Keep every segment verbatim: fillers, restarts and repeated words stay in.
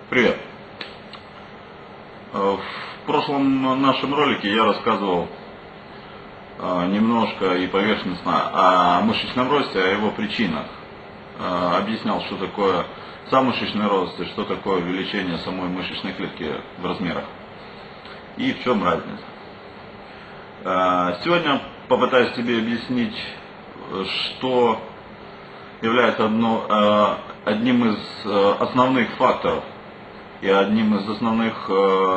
Привет! В прошлом нашем ролике я рассказывал немножко и поверхностно о мышечном росте, о его причинах. Объяснял, что такое сам мышечный рост и что такое увеличение самой мышечной клетки в размерах. И в чем разница. Сегодня попытаюсь тебе объяснить, что является одно, одним из основных факторов и одним из основных,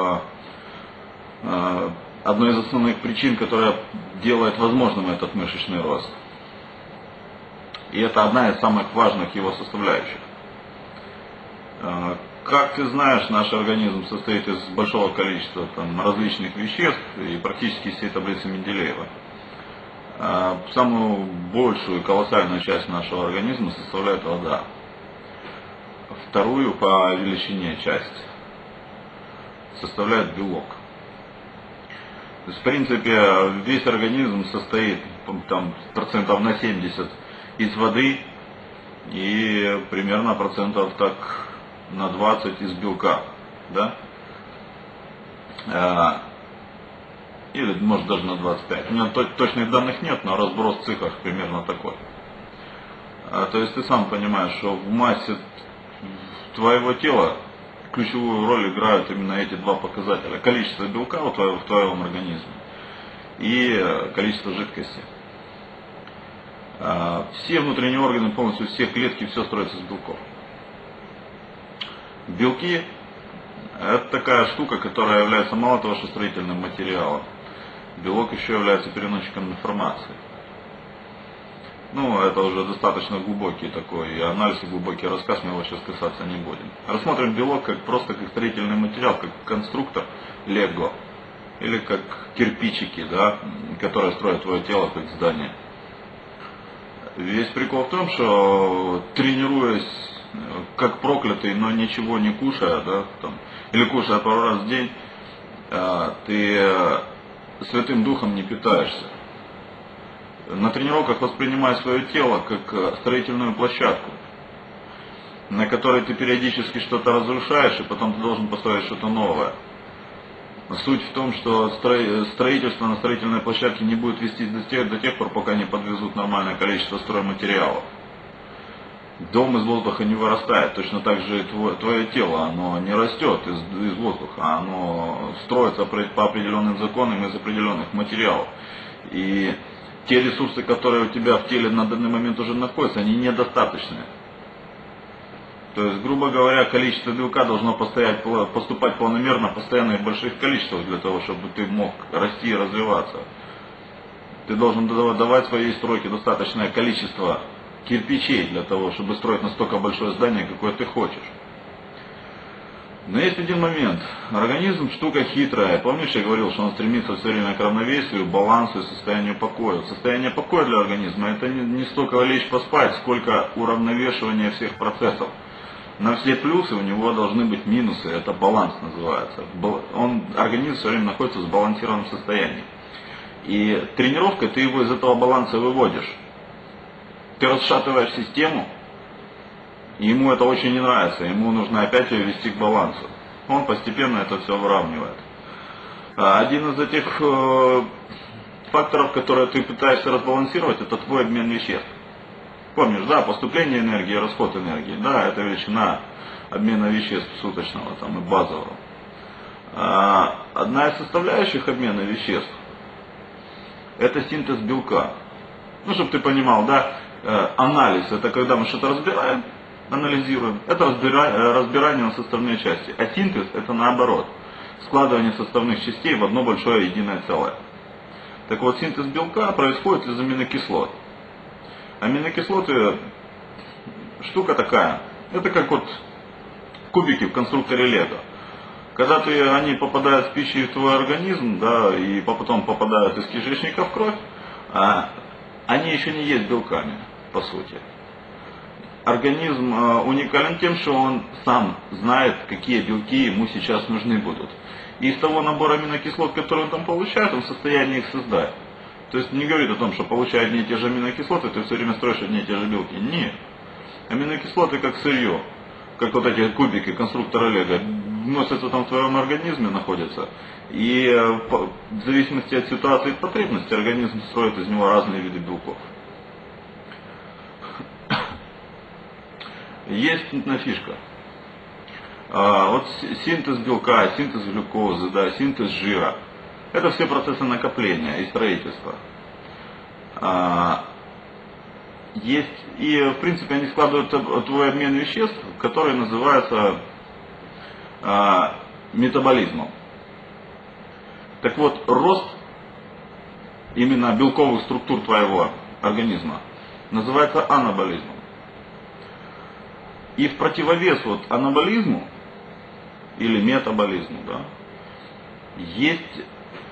одной из основных причин, которая делает возможным этот мышечный рост. И это одна из самых важных его составляющих. Как ты знаешь, наш организм состоит из большого количества там, различных веществ и практически всей таблицы Менделеева. Самую большую и колоссальную часть нашего организма составляет вода. Вторую по величине часть составляет белок. То есть, в принципе, весь организм состоит там, процентов на семьдесят из воды и примерно процентов так на двадцать из белка. Да? Или может даже на двадцать пять. У меня точных данных нет, но разброс в цифрах примерно такой. То есть ты сам понимаешь, что в массе твоего тела ключевую роль играют именно эти два показателя. Количество белка в твоем, в твоем организме и количество жидкости. Все внутренние органы, полностью все клетки, все строится из белков. Белки — это такая штука, которая является мало того, что строительным материалом. Белок еще является переносчиком информации. Ну, это уже достаточно глубокий такой анализ и глубокий рассказ, мы его сейчас касаться не будем. Рассмотрим белок как просто как строительный материал, как конструктор лего. Или как кирпичики, да, которые строят твое тело как здание. Весь прикол в том, что тренируясь как проклятый, но ничего не кушая, да, там, или кушая пару раз в день, ты Святым Духом не питаешься. На тренировках воспринимай свое тело как строительную площадку, на которой ты периодически что-то разрушаешь, и потом ты должен построить что-то новое. Суть в том, что строительство на строительной площадке не будет вестись до тех, до тех пор, пока не подвезут нормальное количество стройматериалов. Дом из воздуха не вырастает, точно так же и твое, твое тело, оно не растет из, из воздуха, оно строится по определенным законам из определенных материалов. И те ресурсы, которые у тебя в теле на данный момент уже находятся, они недостаточны. То есть, грубо говоря, количество белка должно постоять, поступать планомерно, постоянно и в больших количествах для того, чтобы ты мог расти и развиваться. Ты должен давать своей стройке достаточное количество кирпичей для того, чтобы строить настолько большое здание, какое ты хочешь. Но есть один момент. Организм штука хитрая. Помнишь, я говорил, что он стремится все время к равновесию, балансу и состоянию покоя. Состояние покоя для организма — это не, не столько лечь поспать, сколько уравновешивание всех процессов. На все плюсы у него должны быть минусы. Это баланс называется. Он, организм все время находится в сбалансированном состоянии. И тренировкой ты его из этого баланса выводишь. Ты расшатываешь систему, и ему это очень не нравится, ему нужно опять ее вести к балансу. Он постепенно это все выравнивает. Один из этих э, факторов, которые ты пытаешься разбалансировать, это твой обмен веществ. Помнишь, да, поступление энергии, расход энергии, да, это величина обмена веществ суточного там, и базового. А, одна из составляющих обмена веществ — это синтез белка. Ну, чтобы ты понимал, да, анализ — это когда мы что-то разбираем, анализируем, это разбира, разбирание на составные части. А синтез — это наоборот, складывание составных частей в одно большое единое целое. Так вот, синтез белка происходит из аминокислот. Аминокислоты штука такая, это как вот кубики в конструкторе лего. Когда ты, они попадают в пищу в твой организм, да, и потом попадают из кишечника в кровь, а они еще не есть белками, по сути. Организм э, уникален тем, что он сам знает, какие белки ему сейчас нужны будут. И из того набора аминокислот, которые он там получает, он в состоянии их создать. То есть не говорит о том, что получая одни и те же аминокислоты, ты все время строишь одни и те же белки. Нет. Аминокислоты как сырье. как вот эти кубики конструктора Лего, носятся там в твоем организме, находятся. И в зависимости от ситуации и потребности организм строит из него разные виды белков. Есть одна фишка. А, вот синтез белка, синтез глюкозы, да, синтез жира. Это все процессы накопления и строительства. А, есть, и в принципе они складывают твой обмен веществ, который называется а, метаболизмом. Так вот, рост именно белковых структур твоего организма называется анаболизмом. И в противовес вот анаболизму или метаболизму, да, есть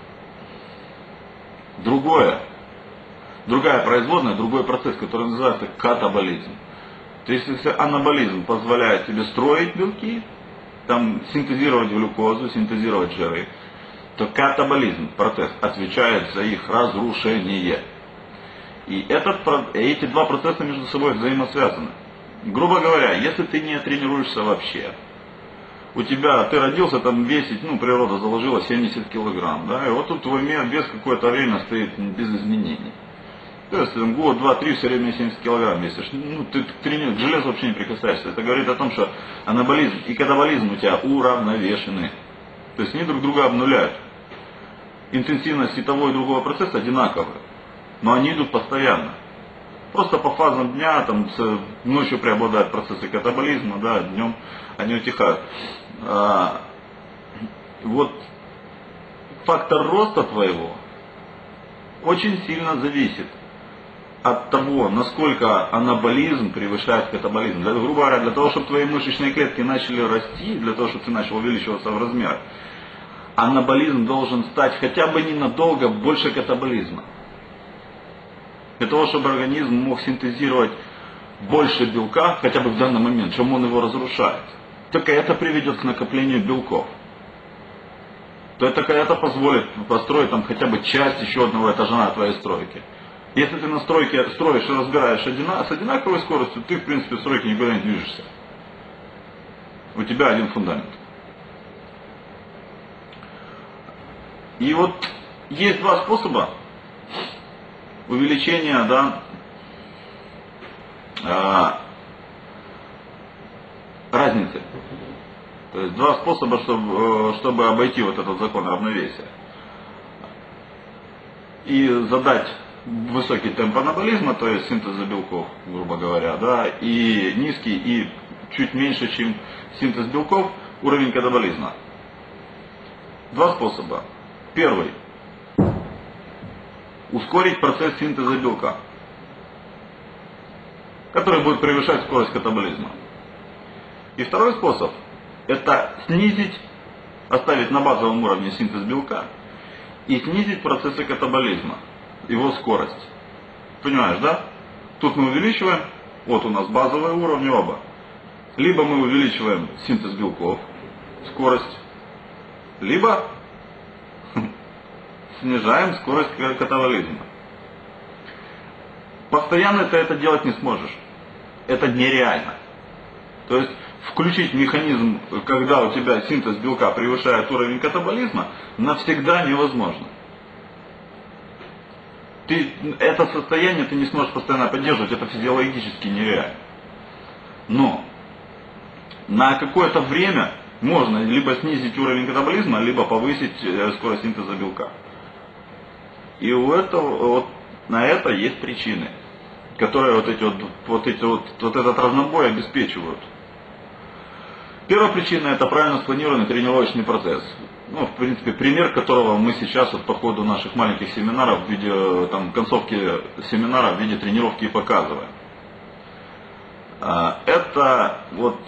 другое, другая производная, другой процесс, который называется катаболизм. То есть, если анаболизм позволяет тебе строить белки, там синтезировать глюкозу, синтезировать жиры, то катаболизм, процесс, отвечает за их разрушение. И этот, эти два процесса между собой взаимосвязаны. Грубо говоря, если ты не тренируешься вообще, у тебя, ты родился там весить, ну, природа заложила семьдесят килограмм, да, и вот тут твой вес какое-то время стоит без изменений. То есть, там, год, два, три, все время семьдесят килограмм весишь. Ну, ты тренируешь, к железу вообще не прикасаешься. Это говорит о том, что анаболизм и катаболизм у тебя уравновешены. То есть, они друг друга обнуляют. Интенсивность и того и другого процесса одинаковая, но они идут постоянно. Просто по фазам дня, там, с, ночью преобладают процессы катаболизма, да, днем они утихают. А, вот фактор роста твоего очень сильно зависит от того, насколько анаболизм превышает катаболизм. Для, грубо говоря, для того, чтобы твои мышечные клетки начали расти, для того, чтобы ты начал увеличиваться в размерах, анаболизм должен стать хотя бы ненадолго больше катаболизма. Для того, чтобы организм мог синтезировать больше белка, хотя бы в данный момент, чем он его разрушает. Только это приведет к накоплению белков. То это, это позволит построить там хотя бы часть еще одного этажа на твоей стройке. Если ты на стройке строишь и разбираешь одина, с одинаковой скоростью, ты в принципе в стройке никуда не движешься. У тебя один фундамент. И вот есть два способа увеличения, да, э, разницы. То есть два способа, чтобы, чтобы обойти вот этот закон равновесия. И задать высокий темп анаболизма, то есть синтеза белков, грубо говоря, да, и низкий, и чуть меньше, чем синтез белков, уровень катаболизма. Два способа. Первый. Ускорить процесс синтеза белка, который будет превышать скорость катаболизма. И второй способ – это снизить, оставить на базовом уровне синтез белка и снизить процессы катаболизма, его скорость. Понимаешь, да? Тут мы увеличиваем, вот у нас базовые уровни оба. Либо мы увеличиваем синтез белков, скорость, либо снижаем скорость катаболизма. Постоянно ты это делать не сможешь. Это нереально. То есть включить механизм, когда у тебя синтез белка превышает уровень катаболизма, навсегда невозможно. Ты, это состояние ты не сможешь постоянно поддерживать, это физиологически нереально. Но на какое-то время можно либо снизить уровень катаболизма, либо повысить скорость синтеза белка. И у этого, вот, на это есть причины, которые вот, эти вот, вот, эти вот, вот этот разнобой обеспечивают. Первая причина – это правильно спланированный тренировочный процесс. Ну, в принципе, пример которого мы сейчас вот, по ходу наших маленьких семинаров, в виде там, концовки семинара в виде тренировки и показываем. Это вот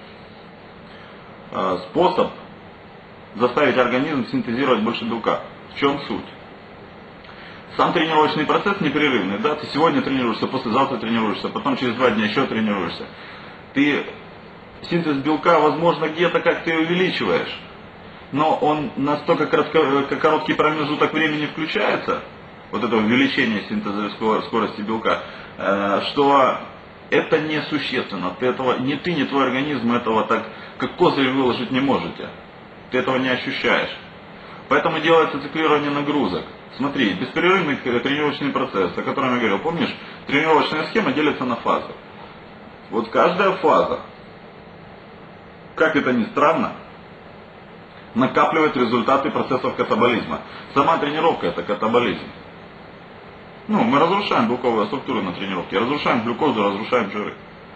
способ заставить организм синтезировать больше белка. В чем суть? Сам тренировочный процесс непрерывный, да, ты сегодня тренируешься, послезавтра тренируешься, потом через два дня еще тренируешься. Ты синтез белка, возможно, где-то как ты увеличиваешь, но он настолько коротко, короткий промежуток времени включается, вот это увеличение синтеза скорости белка, что Это несущественно. Ты этого, ни ты, ни твой организм этого так, как козырь, выложить не можете. Ты этого не ощущаешь. Поэтому делается циклирование нагрузок. Смотри, беспрерывный тренировочный процесс, о котором я говорил, помнишь, тренировочная схема делится на фазы. Вот каждая фаза, как это ни странно, накапливает результаты процессов катаболизма. Сама тренировка это катаболизм. Ну, мы разрушаем белковые структуры на тренировке, разрушаем глюкозу, разрушаем жиры.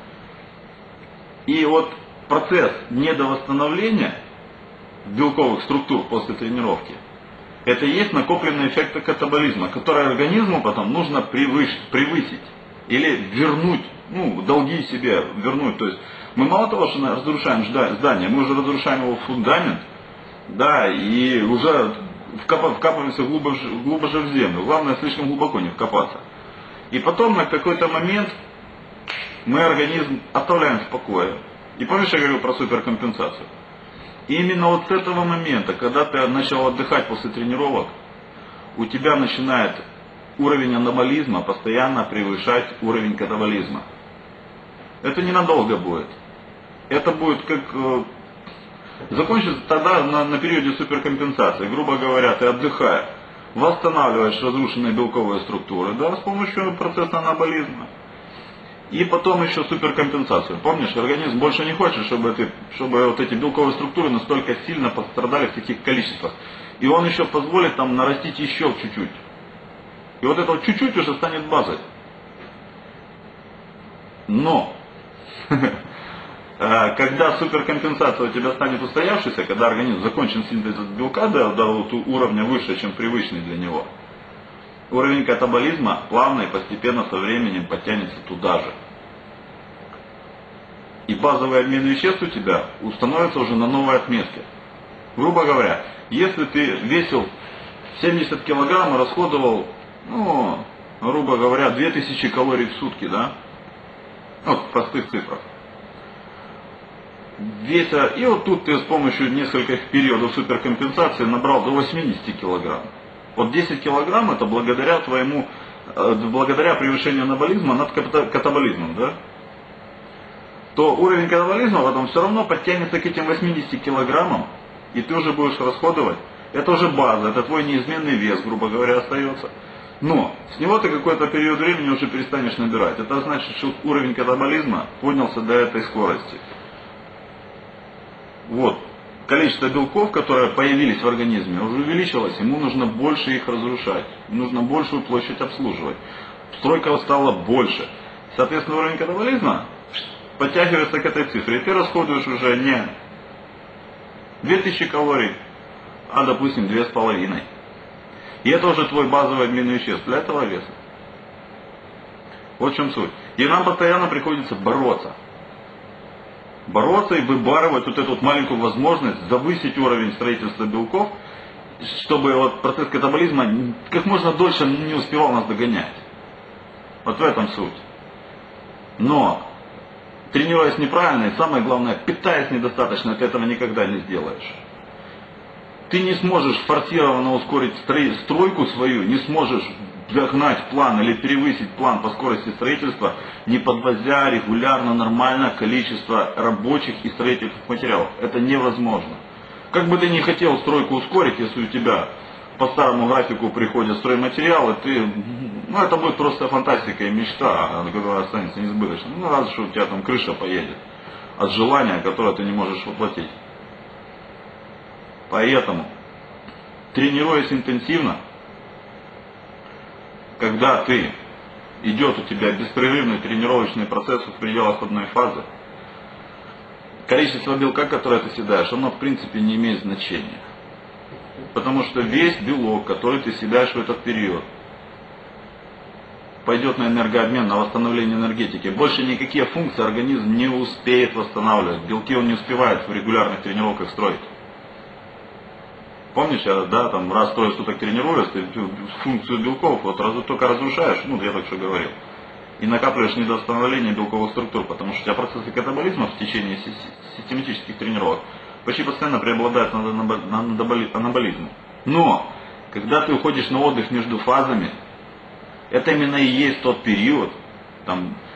И вот процесс недовосстановления белковых структур после тренировки, это и есть накопленный эффект катаболизма, который организму потом нужно превысить, превысить или вернуть, ну, долги себе вернуть. То есть мы мало того, что разрушаем здание, мы уже разрушаем его фундамент, да, и уже вкапываемся глубже, глубже в землю. Главное, слишком глубоко не вкопаться. И потом на какой-то момент мы организм оставляем в покое. И помнишь, я говорил про суперкомпенсацию? И именно вот с этого момента, когда ты начал отдыхать после тренировок, у тебя начинает уровень анаболизма постоянно превышать уровень катаболизма. Это ненадолго будет. Это будет как... Закончится тогда на, на периоде суперкомпенсации. Грубо говоря, ты отдыхая, восстанавливаешь разрушенные белковые структуры, да, с помощью процесса анаболизма. И потом еще суперкомпенсацию. Помнишь, организм больше не хочет, чтобы, ты, чтобы вот эти белковые структуры настолько сильно пострадали в таких количествах. И он еще позволит там нарастить еще чуть-чуть. И вот это вот чуть-чуть уже станет базой. Но, когда суперкомпенсация у тебя станет устоявшейся, когда организм закончен синтез белка до, до вот уровня выше, чем привычный для него, уровень катаболизма плавно и постепенно со временем подтянется туда же. И базовый обмен веществ у тебя установится уже на новой отметке. Грубо говоря, если ты весил семьдесят килограмм и расходовал, ну, грубо говоря, две тысячи калорий в сутки, да? Вот в простых цифрах. Веся, и вот тут ты с помощью нескольких периодов суперкомпенсации набрал до восьмидесяти килограмм. Вот десять килограмм это благодаря твоему, благодаря превышению анаболизма над катаболизмом, да? То уровень катаболизма потом все равно подтянется к этим восьмидесяти килограммам, и ты уже будешь расходовать. Это уже база, это твой неизменный вес, грубо говоря, остается. Но с него ты какой-то период времени уже перестанешь набирать. Это значит, что уровень катаболизма поднялся до этой скорости. Вот. Количество белков, которые появились в организме, уже увеличилось, ему нужно больше их разрушать, нужно большую площадь обслуживать. Стройка стала больше. Соответственно, уровень катаболизма подтягивается к этой цифре, и ты расходуешь уже не две тысячи калорий, а, допустим, две с половиной. И это уже твой базовый обмен веществ для этого веса. Вот в чем суть. И нам постоянно приходится бороться. Бороться и выбарывать вот эту вот маленькую возможность завысить уровень строительства белков, чтобы вот процесс катаболизма как можно дольше не успевал нас догонять. Вот в этом суть. Но, тренируясь неправильно и самое главное, питаясь недостаточно, ты этого никогда не сделаешь. Ты не сможешь форсированно ускорить стройку свою, не сможешь догнать план или перевысить план по скорости строительства, не подвозя регулярно нормальное количество рабочих и строительных материалов. Это невозможно. Как бы ты ни хотел стройку ускорить, если у тебя по старому графику приходят стройматериалы, ты, ну это будет просто фантастика и мечта, которая останется несбыточной. Ну разве что у тебя там крыша поедет от желания, которое ты не можешь воплотить. Поэтому, тренируясь интенсивно, когда ты идет у тебя беспрерывный тренировочный процесс в пределах одной фазы, количество белка, которое ты съедаешь, оно в принципе не имеет значения. Потому что весь белок, который ты съедаешь в этот период, пойдет на энергообмен, на восстановление энергетики. Больше никакие функции организм не успеет восстанавливать. Белки он не успевает в регулярных тренировках строить. Помнишь, я, да, там раз трое суток тренируюсь, ты функцию белков вот раз, только разрушаешь, ну, я только что говорил, и накапливаешь недовосстановление белковых структур, потому что у тебя процессы катаболизма в течение систематических тренировок почти постоянно преобладают над анаболизмом. Но, когда ты уходишь на отдых между фазами, это именно и есть тот период, там,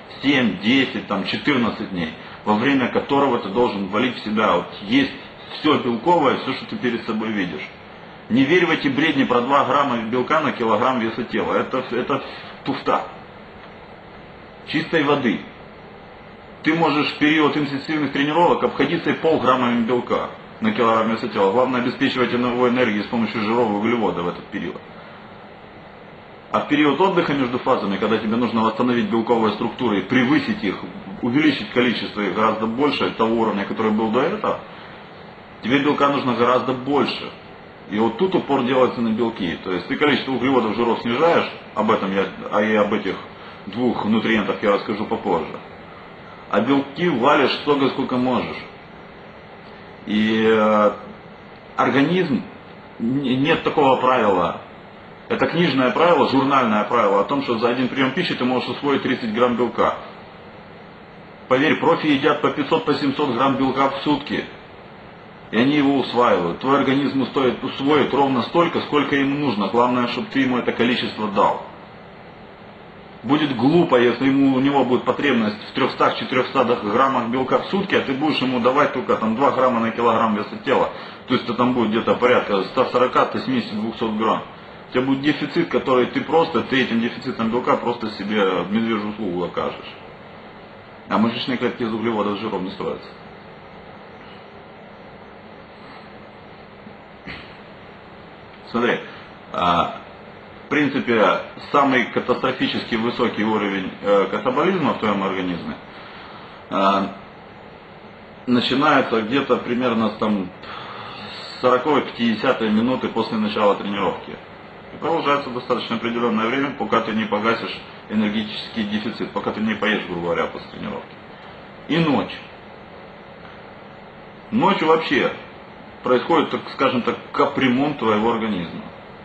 семь, десять, там, четырнадцать дней, во время которого ты должен валить в себя, вот, есть все белковое, все, что ты перед собой видишь. Не верь в эти бредни про два грамма белка на килограмм веса тела. Это, это туфта. Чистой воды. Ты можешь в период интенсивных тренировок обходиться и полграммами белка на килограмм веса тела. Главное обеспечивать новой энергией с помощью жиров и углеводов в этот период. А в период отдыха между фазами, когда тебе нужно восстановить белковые структуры и превысить их, увеличить количество их гораздо больше того уровня, который был до этого, тебе белка нужно гораздо больше. И вот тут упор делается на белки. То есть ты количество углеводов, жиров снижаешь, об этом я, а и об этих двух нутриентах я расскажу попозже. А белки валишь столько, сколько можешь. И э, организм, нет такого правила. Это книжное правило, журнальное правило о том, что за один прием пищи ты можешь усвоить тридцать грамм белка. Поверь, профи едят по пятьсот, по семьсот грамм белка в сутки. И они его усваивают. Твой организм стоит усвоить ровно столько, сколько ему нужно. Главное, чтобы ты ему это количество дал. Будет глупо, если ему, у него будет потребность в трёхстах-четырёхстах граммах белка в сутки, а ты будешь ему давать только там, два грамма на килограмм веса тела. То есть это там будет где-то порядка сто сорок, сто семьдесят, двести грамм. У тебя будет дефицит, который ты просто, ты этим дефицитом белка просто себе медвежью услугу окажешь. А мышечные клетки из углеводов и жиров не строятся. Смотри, в принципе, самый катастрофически высокий уровень катаболизма в твоем организме начинается где-то примерно там, с сороковой-пятидесятой минуты после начала тренировки. И продолжается достаточно определенное время, пока ты не погасишь энергетический дефицит, пока ты не поешь, грубо говоря, после тренировки. И ночь. Ночью вообще происходит, так, скажем так, капремонт твоего организма.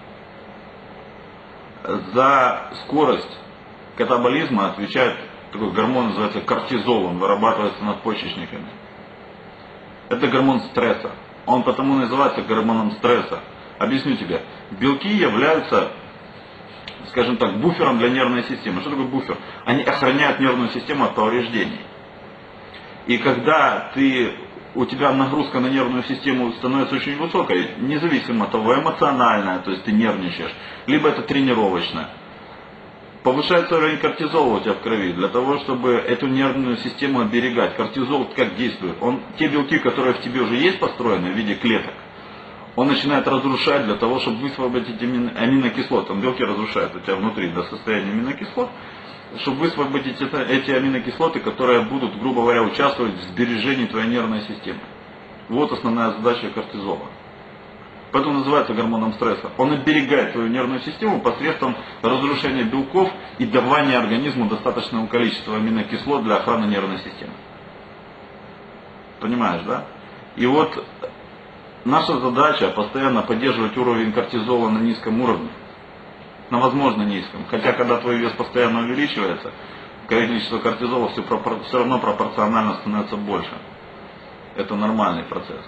За скорость катаболизма отвечает такой гормон, называется кортизол, он вырабатывается надпочечниками. Это гормон стресса. Он потому называется гормоном стресса. Объясню тебе. Белки являются, скажем так, буфером для нервной системы. Что такое буфер? Они охраняют нервную систему от повреждений. И когда ты у тебя нагрузка на нервную систему становится очень высокой, независимо от того, эмоциональная, то есть ты нервничаешь, либо это тренировочная. Повышается уровень кортизола у тебя в крови, для того, чтобы эту нервную систему оберегать. Кортизол как действует? Он, те белки, которые в тебе уже есть построены в виде клеток, он начинает разрушать для того, чтобы высвободить аминокислоты. Там белки разрушают у тебя внутри до состояния аминокислот, чтобы высвободить это, эти аминокислоты, которые будут, грубо говоря, участвовать в сбережении твоей нервной системы. Вот основная задача кортизола. Поэтому называется гормоном стресса. Он оберегает твою нервную систему посредством разрушения белков и давания организму достаточного количества аминокислот для охраны нервной системы. Понимаешь, да? И вот наша задача постоянно поддерживать уровень кортизола на низком уровне. На возможно низком. Хотя, когда твой вес постоянно увеличивается, количество кортизола все, все равно пропорционально становится больше. Это нормальный процесс.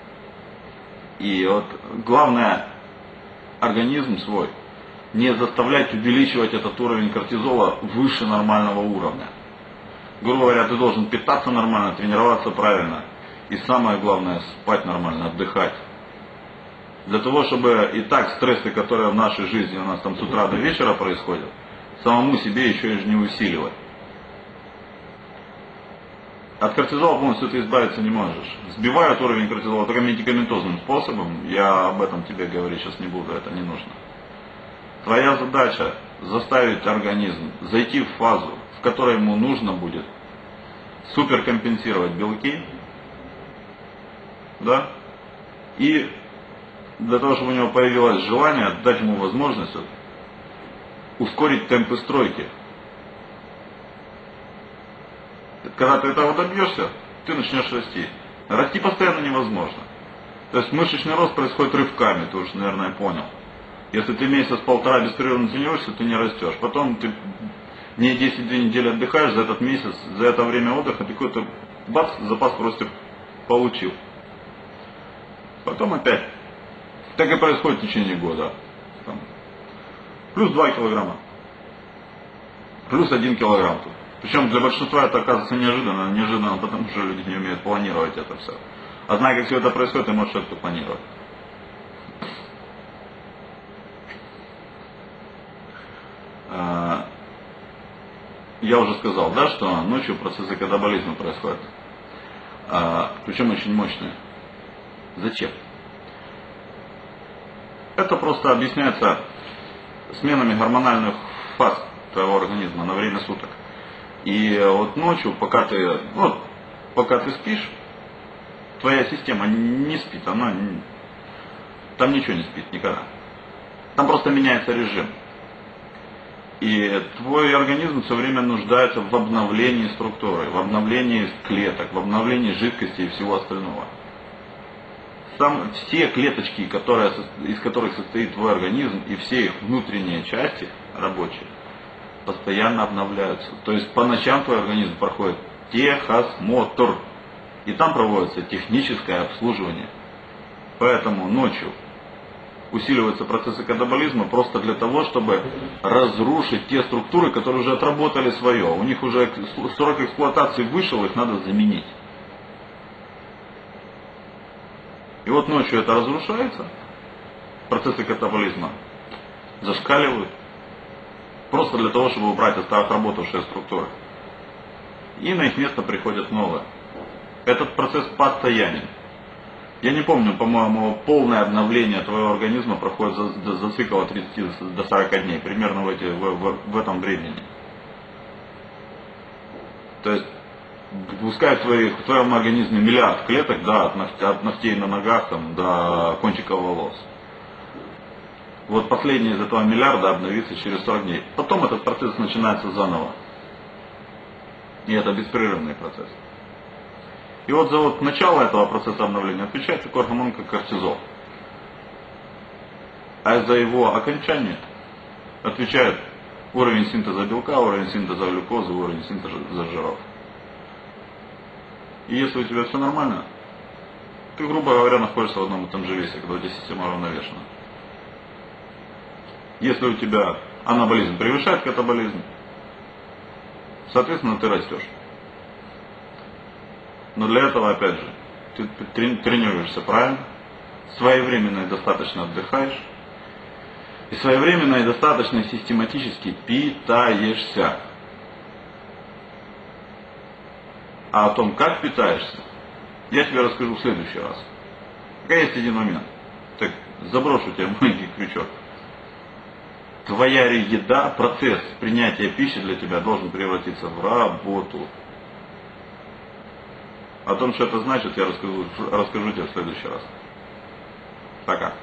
И вот главное, организм свой не заставлять увеличивать этот уровень кортизола выше нормального уровня. Грубо говоря, ты должен питаться нормально, тренироваться правильно. И самое главное, спать нормально, отдыхать. Для того, чтобы и так стрессы, которые в нашей жизни у нас там с утра до вечера происходят, самому себе еще и не усиливать. От кортизола полностью ты избавиться не можешь. Сбивают уровень кортизола только медикаментозным способом. Я об этом тебе говорить сейчас не буду, это не нужно. Твоя задача заставить организм зайти в фазу, в которой ему нужно будет суперкомпенсировать белки, да, и для того, чтобы у него появилось желание, дать ему возможность ускорить темпы стройки. Когда ты этого добьешься, ты начнешь расти. Расти постоянно невозможно. То есть мышечный рост происходит рывками, ты уже, наверное, понял. Если ты месяц-полтора беспрерывно тренируешься, ты не растешь. Потом ты не десять-две недели отдыхаешь, за этот месяц, за это время отдыха ты какой-то бац, запас в росте получил. Потом опять. Так и происходит в течение года. Там, плюс два килограмма. Плюс один килограмм тут. Причем для большинства это оказывается неожиданно, неожиданно, потому что люди не умеют планировать это все. А зная, как все это происходит, ты можешь это планировать. Я уже сказал, да, что ночью процессы катаболизма происходят. Причем очень мощные. Зачем? Это просто объясняется сменами гормональных фаз твоего организма на время суток. И вот ночью, пока ты, ну, пока ты спишь, твоя система не спит, она, там ничего не спит никогда. Там просто меняется режим. И твой организм все время нуждается в обновлении структуры, в обновлении клеток, в обновлении жидкости и всего остального. Сам, все клеточки, которые, из которых состоит твой организм, и все их внутренние части рабочие, постоянно обновляются. То есть по ночам твой организм проходит техосмотр, и там проводится техническое обслуживание. Поэтому ночью усиливаются процессы катаболизма просто для того, чтобы разрушить те структуры, которые уже отработали свое. У них уже срок эксплуатации вышел, их надо заменить. И вот ночью это разрушается, процессы катаболизма зашкаливают, просто для того, чтобы убрать отработавшие структуры. И на их место приходят новые. Этот процесс постоянен. Я не помню, по-моему, полное обновление твоего организма проходит за, за, за цикл от тридцати до сорока дней, примерно в, эти, в, в, в этом времени. То есть, пускай в, твоих, в твоем организме миллиард клеток, да, от, ногтей, от ногтей на ногах там, до кончиков волос. Вот последний из этого миллиарда обновится через сорок дней. Потом этот процесс начинается заново. И это беспрерывный процесс. И вот за вот начало этого процесса обновления отвечает такой гормон, как кортизол. А за его окончание отвечает уровень синтеза белка, уровень синтеза глюкозы, уровень синтеза жиров. И если у тебя все нормально, ты, грубо говоря, находишься в одном и том же весе, когда у тебя система равновешена. Если у тебя анаболизм превышает катаболизм, соответственно, ты растешь. Но для этого, опять же, ты тренируешься правильно, своевременно и достаточно отдыхаешь, и своевременно и достаточно систематически питаешься. А о том, как питаешься, я тебе расскажу в следующий раз. Пока есть один момент. Так, заброшу тебе маленький крючок. Твоя еда, процесс принятия пищи для тебя должен превратиться в работу. О том, что это значит, я расскажу, расскажу тебе в следующий раз. Пока.